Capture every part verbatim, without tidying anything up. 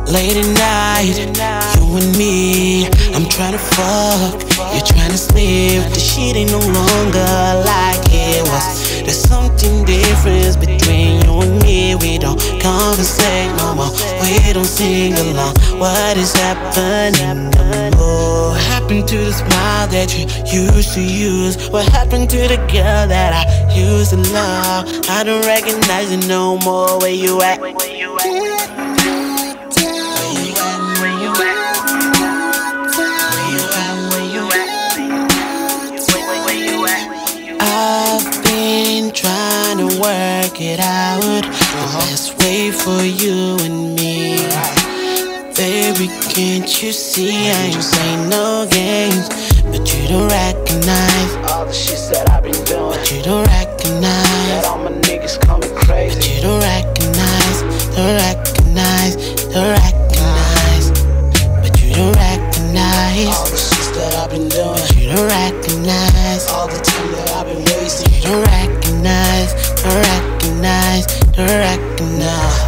Late at night, you and me, I'm tryna fuck, you're tryna sleep. The shit ain't no longer like it was. There's something different between you and me. We don't conversate no more, we don't sing along. What is happening no more? What happened to the smile that you used to use? What happened to the girl that I used to love? I don't recognize you no more. Where you at? Where you at? I've been trying to work it out, the best way for you and me. Baby, can't you see I ain't playing no games? But you don't recognize all the shit that I've been doing. But you don't recognize that all my niggas call me crazy. But you don't recognize, don't recognize, don't recognize. But you don't recognize all the shit that I've been doing. But you don't recognize all the time that I've been wasting. You don't recognize, don't recognize, don't recognize.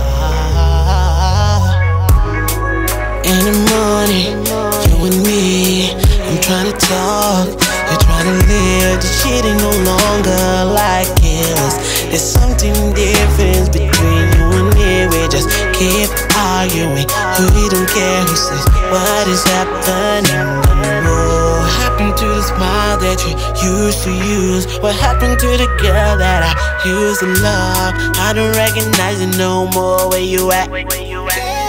In the morning, you and me, I'm tryna talk, you're tryna live. The shit ain't no longer like it was. There's something different between you and me. We just keep arguing, we don't care who says what is happening no more. What happened to the smile that you used to use? What happened to the girl that I used to love? I don't recognize you no more. Where you at? Where you at?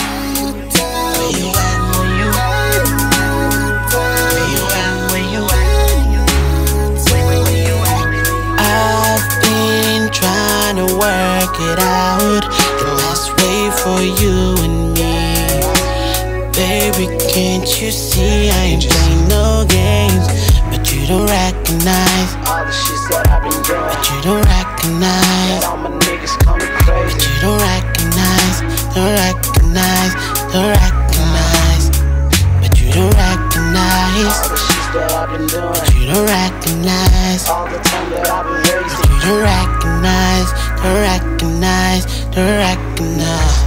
Trying to work it out, the best way for you and me. Baby, can't you see I ain't playing no games? But you don't recognize all the shit that I've been doing. But you don't recognize that all my niggas call me crazy. But you don't recognize, don't recognize, don't recognize. But you don't recognize all the shit that I've been doing. But you don't recognize all the time that I've been wasting. You don't recognize, don't recognize, don't recognize.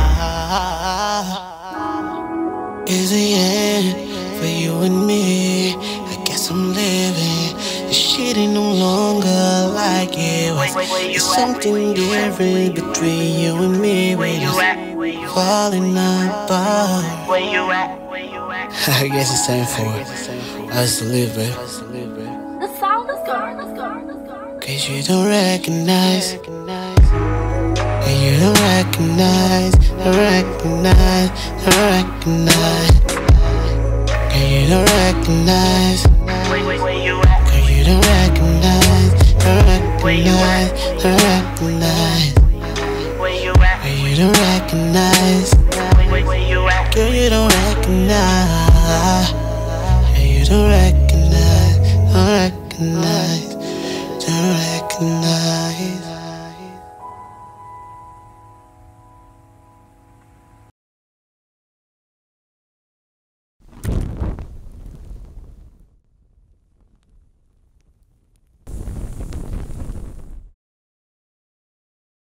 Is the end for you and me? I guess I'm living. This shit ain't no longer like it was. There's something different between you and me. We just falling apart. Where you at? Where you at? I guess it's time for us to live, babe. The sound is gone, let's go, let's go. Cause you don't recognize, and you don't recognize, don't recognize, don't recognize. Cause you don't recognize, cause you don't recognize, don't recognize, don't recognize. Cause you don't recognize, girl, you don't recognize, and you don't recognize, don't recognize.